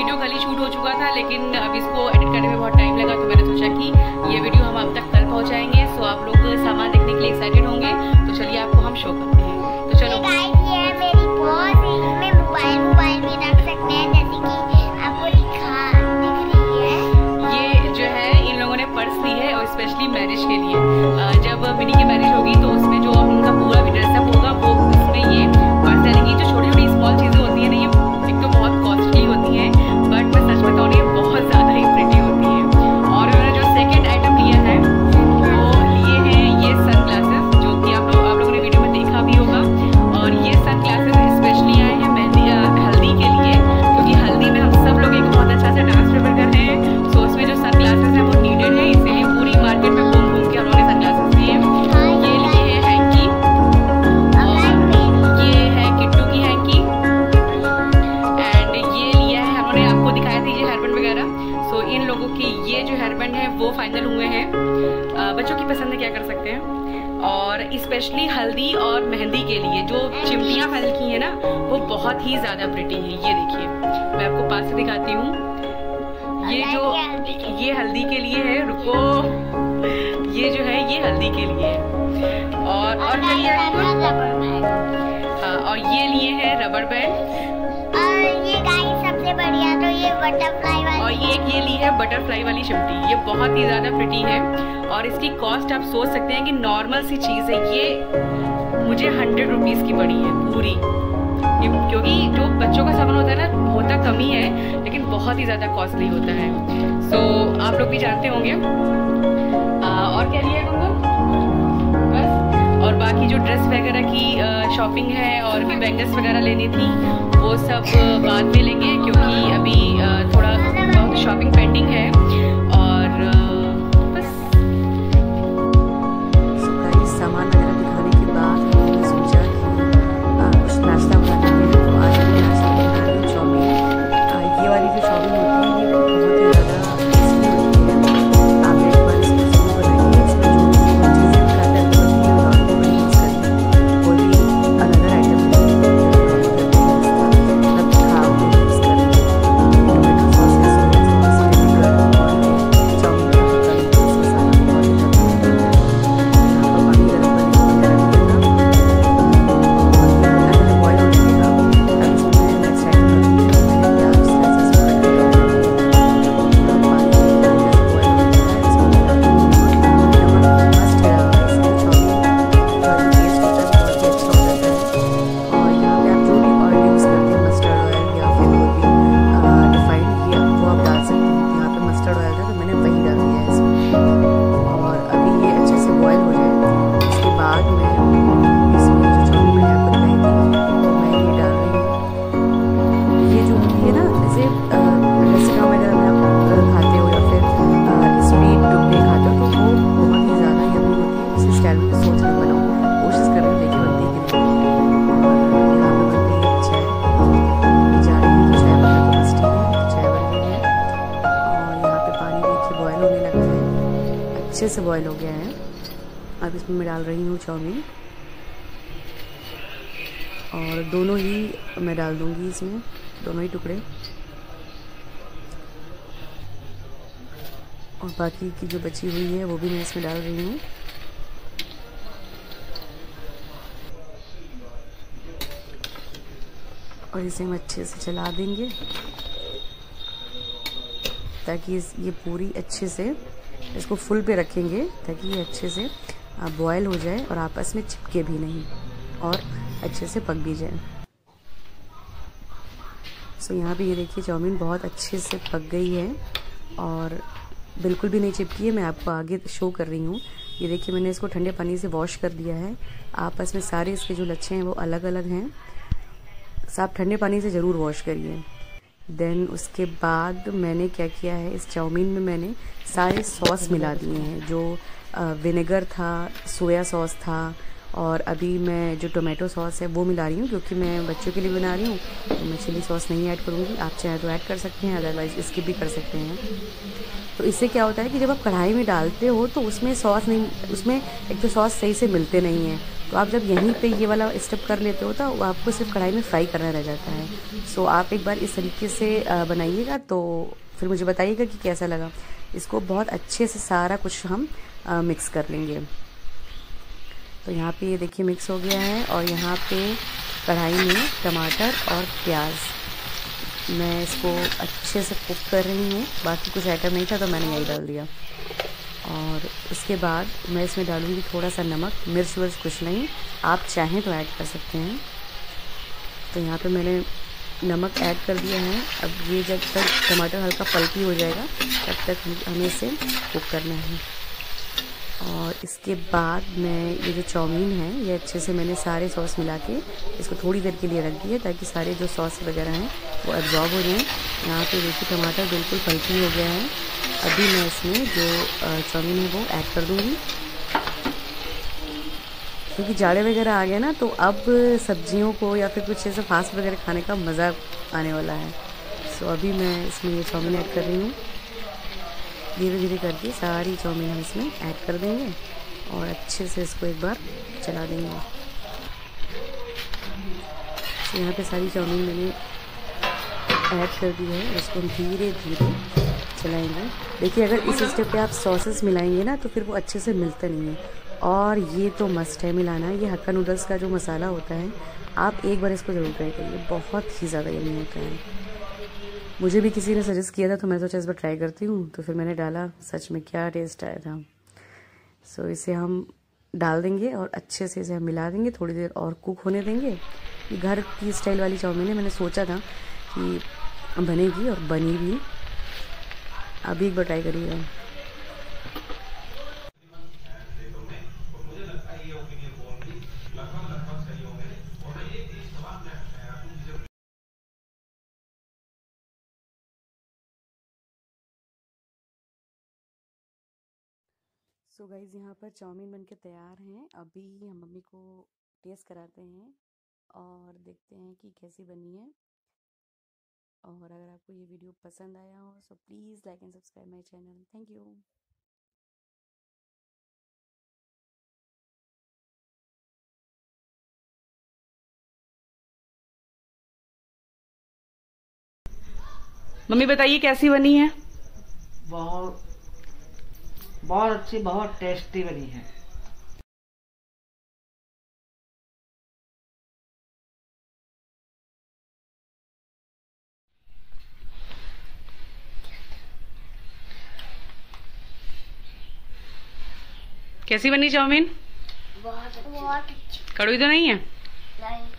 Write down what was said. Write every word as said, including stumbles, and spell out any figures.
Video कल ही shoot हो चुका था, लेकिन अब इसको एडिट करने में बहुत टाइम लगा, तो मैंने सोचा कि ये वीडियो हम अब तक कल पहुँचाएंगे। सो आप लोग सामान देखने के लिए एक्साइटेड होंगे, तो चलिए आपको हम शो करते हैं। तो चलो ये है मेरी पर्स, इसमें मोबाइल मोबाइल भी रख सकते हैं, जैसे कि आपको दिखा दिख रही है। ये जो है इन लोगों ने पर्स ली है और स्पेशली मैरिज के लिए। जब मिनी की मैरिज होगी तो उसमें जो उनका पूरा भी ड्रेसअप होगा वो उसमें ये पर्स डालेंगी। जो छोटी छोटी स्मॉल चीज़ें होती हैं ना, ये एक तो बहुत कॉस्टली होती हैं, बट मैं सच बताऊँ ये बहुत ज़्यादा ही प्रिटी होती है। और उन्होंने जो सेकेंड आइटम लिया है वो लिए हैं ये सन ग्लासेस, जो कि आप लोग आप लोगों ने वीडियो में देखा भी होगा। और ये सन ग्लासेस स्पेशली आए हैं मेहंदी हल्दी के लिए, क्योंकि हल्दी में हम सब लोग एक बहुत अच्छा सा डांस प्रेफर करते हैं। सो उसमें जो सन ग्लासेस हैं वो नीडेड है, इसीलिए पूरी मार्केट में घूम घूम के उन्होंने सन ग्लासेस लिए हैं। ये लिए हैं हैंकी, और ये है किट्टू की हैंकी, एंड ये लिया है हमने आपको दिखाया था ये हेयरबैंड वगैरह। सो इन लोगों की ये जो हेयरबैंड है वो फाइनल हुए हैं। बच्चों की पसंद है, क्या कर सकते हैं। और स्पेशली हल्दी और मेहंदी के लिए जो चिमटियाँ फाइनल की हैं ना, वो बहुत ही ज़्यादा प्रिटी हैं। ये देखिए, मैं आपको पास से दिखाती हूँ। ये जो ये हल्दी के लिए है, रुको, ये जो है ये हल्दी के लिए है। और और क्या लिया है? हाँ, और ये लिए हैं रबर बैंड। और ये गाइस सबसे बढ़िया तो ये बटरफ्लाई वाली, और ये एक ये ली है बटरफ्लाई वाली चिमटी। ये बहुत ही ज़्यादा प्रिटी है और इसकी कॉस्ट आप सोच सकते हैं कि नॉर्मल सी चीज़ है। ये मुझे हंड्रेड रुपीज़ की पड़ी है पूरी, क्योंकि जो बच्चों का सामान होता है ना, होता कम ही है लेकिन बहुत ही ज़्यादा कॉस्टली होता है। सो so, आप लोग भी जानते होंगे। आ, और क्या लिया है बस। और बाकी जो ड्रेस वगैरह की शॉपिंग है और भी बैंगल्स वगैरह लेनी थी, वो सब बाद में लेंगे, क्योंकि अभी थोड़ा बहुत शॉपिंग पेंडिंग है। और बस सामान वगैरह दिखाने के बाद मैंने सोचा कि कुछ नाश्ता बनाना है, तो आज मैं नाश्ता बना रही हूँ चाउमीन। ये वाली जो चाउमीन होती है ये बहुत ही ज़्यादा टेस्टी होती है। आप एक बार इसको जरूर बनाइए। इसमें जो चीज़ें खाते हैं वो यूज़ करते हैं, कोई भी अनदर आइटम नहीं, मतलब खाओ तो यूज़ करें। टोमेटो सॉस का अच्छे से बॉईल हो गया है। अब इसमें मैं डाल रही हूँ चाउमीन, और दोनों ही मैं डाल दूँगी इसमें, दोनों ही टुकड़े। और बाकी की जो बची हुई है वो भी मैं इसमें डाल रही हूँ। और इसे हम अच्छे से चला देंगे ताकि इस ये पूरी अच्छे से, इसको फुल पे रखेंगे ताकि ये अच्छे से बॉयल हो जाए और आपस में चिपके भी नहीं और अच्छे से पक भी जाए। सो यहाँ पे ये देखिए चाउमीन बहुत अच्छे से पक गई है और बिल्कुल भी नहीं चिपकी है। मैं आपको आगे शो कर रही हूँ। ये देखिए मैंने इसको ठंडे पानी से वॉश कर दिया है। आपस में सारे इसके जो लच्छे हैं वो अलग अलग हैं। आप ठंडे पानी से ज़रूर वॉश करिए। देन उसके बाद मैंने क्या किया है, इस चाउमीन में मैंने सारे सॉस मिला दिए हैं। जो विनेगर था, सोया सॉस था, और अभी मैं जो टोमेटो सॉस है वो मिला रही हूँ, क्योंकि मैं बच्चों के लिए बना रही हूँ तो मैं चिली सॉस नहीं ऐड करूँगी। आप चाहे तो ऐड कर सकते हैं, अदरवाइज़ स्किप भी कर सकते हैं। तो इससे क्या होता है कि जब आप कढ़ाई में डालते हो तो उसमें सॉस नहीं, उसमें एक तो सॉस सही से मिलते नहीं हैं तो आप जब यहीं पे ये वाला स्टेप कर लेते हो तो आपको सिर्फ कढ़ाई में फ्राई करना रह जाता है। सो आप एक बार इस तरीके से बनाइएगा तो फिर मुझे बताइएगा कि कैसा लगा। इसको बहुत अच्छे से सारा कुछ हम आ, मिक्स कर लेंगे। तो यहाँ पे ये देखिए मिक्स हो गया है और यहाँ पे कढ़ाई में टमाटर और प्याज मैं इसको अच्छे से कुक कर रही हूँ। बाकी कुछ आइटम नहीं था तो मैंने यही डाल दिया। और इसके बाद मैं इसमें डालूँगी थोड़ा सा नमक, मिर्च वर्च कुछ नहीं, आप चाहें तो ऐड कर सकते हैं। तो यहाँ पे मैंने नमक ऐड कर दिया है। अब ये जब तक टमाटर हल्का पल्पी हो जाएगा तब तक हमें इसे कुक करना है। और इसके बाद मैं ये जो चाउमीन है ये अच्छे से मैंने सारे सॉस मिला के इसको थोड़ी देर के लिए रख दिया ताकि सारे जो सॉस वगैरह हैं वो एब्जॉर्ब हो जाएं। यहाँ पे देखिए टमाटर बिल्कुल पल्पी हो गया है। अभी मैं इसमें जो चाउमीन है वो ऐड कर दूँगी क्योंकि जाड़े वगैरह आ गया ना, तो अब सब्जियों को या फिर कुछ ऐसा फास्ट वगैरह खाने का मज़ा आने वाला है। सो अभी मैं इसमें ये चाउमीन ऐड कर रही हूँ। धीरे धीरे करके सारी चाउमीन हम इसमें ऐड कर देंगे और अच्छे से इसको एक बार चला देंगे। तो यहाँ पे सारी चाउमीन मैंने ऐड कर दी है, इसको हम धीरे धीरे चलाएंगे। देखिए अगर इस स्टेप पे आप सॉसेस मिलाएंगे ना तो फिर वो अच्छे से मिलता नहीं है। और ये तो मस्ट है मिलाना। ये हक्का नूडल्स का जो मसाला होता है आप एक बार इसको ज़रूर ट्राई करिए, बहुत ही ज़्यादा यम्मी होता है। मुझे भी किसी ने सजेस्ट किया था तो मैं सोचा इस बार ट्राई करती हूँ, तो फिर मैंने डाला, सच में क्या टेस्ट आया था। सो so, इसे हम डाल देंगे और अच्छे से इसे हम मिला देंगे, थोड़ी देर और कुक होने देंगे। ये घर की स्टाइल वाली चाउमीन है, मैंने सोचा था कि बनेगी और बनी भी। अभी एक बार ट्राई करिएगा। सो गाइज़ यहाँ पर चाउमीन बनके तैयार हैं। अभी हम मम्मी को टेस्ट कराते हैं और देखते हैं कि कैसी बनी है। और अगर आपको ये वीडियो पसंद आया हो सो please like and subscribe my channel. Thank you. Mummy बताइए कैसी बनी है? बहुत बहुत अच्छी, बहुत टेस्टी बनी है। कैसी बनी चाउमीन? बहुत बहुत अच्छी। कड़वी तो नहीं है? नहीं।